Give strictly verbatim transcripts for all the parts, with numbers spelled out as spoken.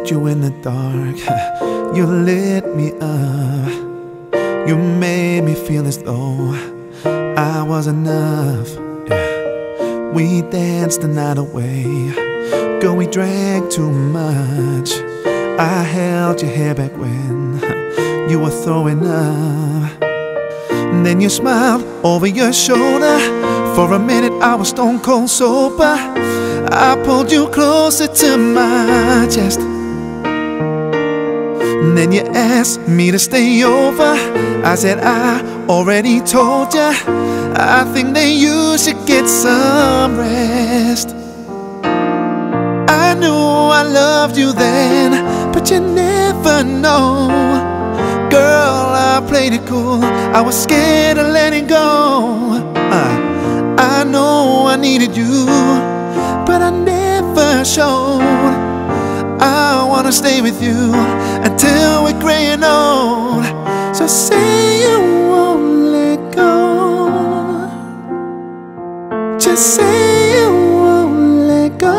met you in the dark, you lit me up. You made me feel as though I was enough. Yeah. We danced the night away. Girl, we drank too much. I held your hair back when you were throwing up. And then you smiled over your shoulder. For a minute I was stone cold sober. I pulled you closer to my chest. And then you asked me to stay over. I said I already told ya, I think that you should get some rest. I knew I loved you then, but you never know. Girl, I played it cool, I was scared of letting go. uh, I know I needed you, but I never showed. I wanna stay with you until we're gray and old. So say you won't let go. Just say you won't let go.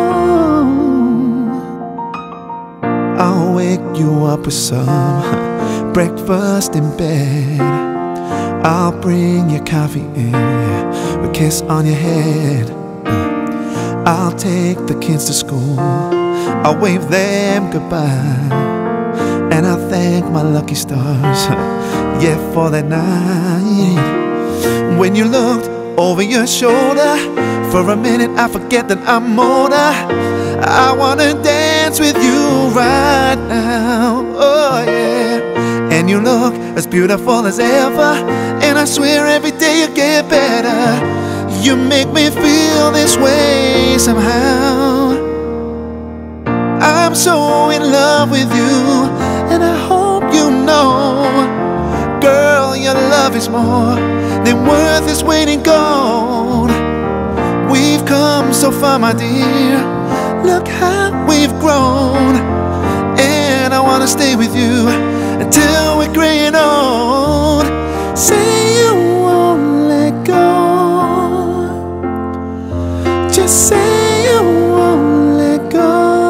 I'll wake you up with some breakfast in bed. I'll bring you coffee in, yeah, a kiss on your head. I'll take the kids to school, I'll wave them goodbye, and I'll thank my lucky stars, yeah, for that night. When you looked over your shoulder, for a minute I forget that I'm older. I wanna dance with you right now, oh yeah. And you look as beautiful as ever, and I swear every day you get better. You make me feel this way somehow. I'm so in love with you, and I hope you know, girl, your love is more than worth its weight in gold. We've come so far, my dear, look how we've grown. And I wanna stay with you until we're gray and old. Say you won't let go. Just say you won't let go.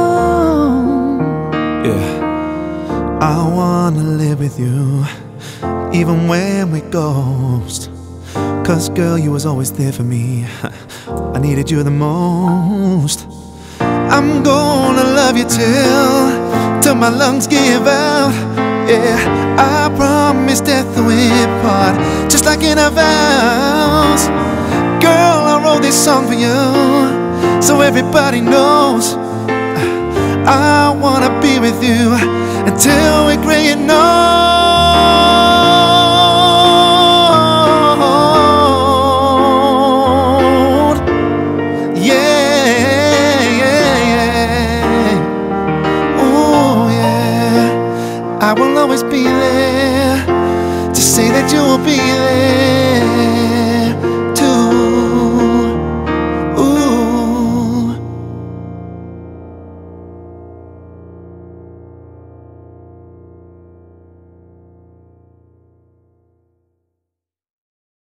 I wanna live with you, even when we ghost. Cause girl, you was always there for me, I needed you the most. I'm gonna love you till, till my lungs give out. Yeah, I promise death we'll part, just like in our vows. Girl, I wrote this song for you, so everybody knows. I wanna be with you until we're gray and old. Yeah, yeah, yeah. Oh yeah, I will always be there. Just say that you will be there.